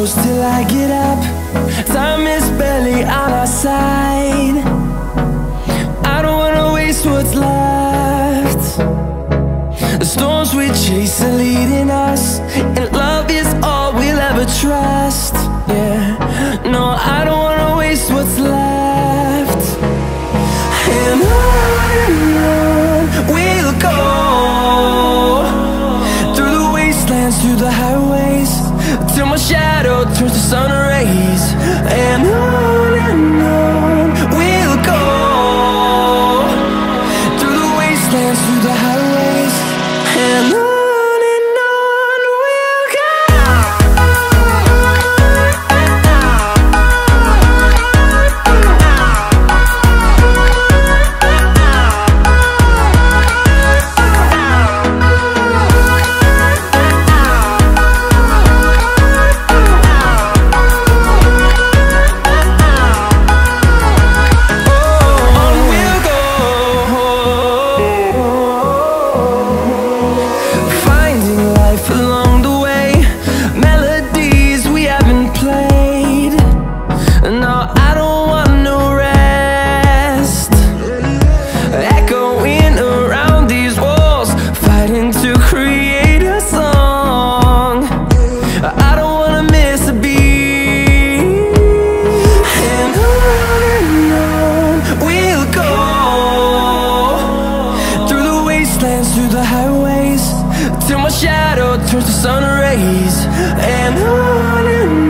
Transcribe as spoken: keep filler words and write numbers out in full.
close till I get up. Time is barely on our side. I don't wanna waste what's left. The storms we chase are leading us, and love is all we'll ever trust. Yeah, no, I don't wanna waste what's left. And on and on we'll go, through the wastelands, through the highways, till my shadow turns to sun rays. And on and on we'll go, through the wastelands, through the highways, and on. Through the highways, till my shadow turns to sun rays. And on and on